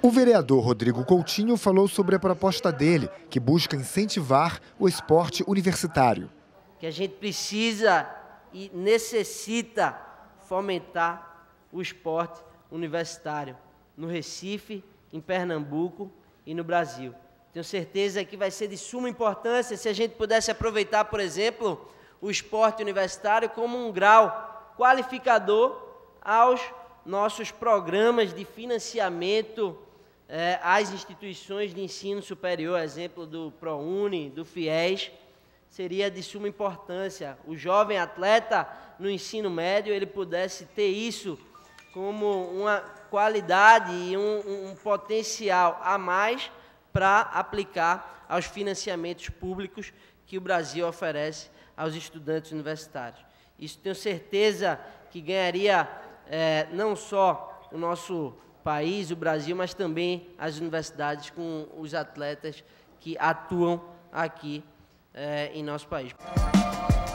O vereador Rodrigo Coutinho falou sobre a proposta dele, que busca incentivar o esporte universitário. Que a gente precisa e necessita fomentar o esporte universitário no Recife, em Pernambuco e no Brasil. Tenho certeza que vai ser de suma importância se a gente pudesse aproveitar, por exemplo, o esporte universitário como um grau qualificador aos nossos programas de financiamento às instituições de ensino superior, exemplo do ProUni, do FIES. Seria de suma importância o jovem atleta no ensino médio ele pudesse ter isso como uma qualidade e um potencial a mais para aplicar aos financiamentos públicos que o Brasil oferece aos estudantes universitários. Isso tenho certeza que ganharia não só o nosso país, o Brasil, mas também as universidades com os atletas que atuam aqui em nosso país.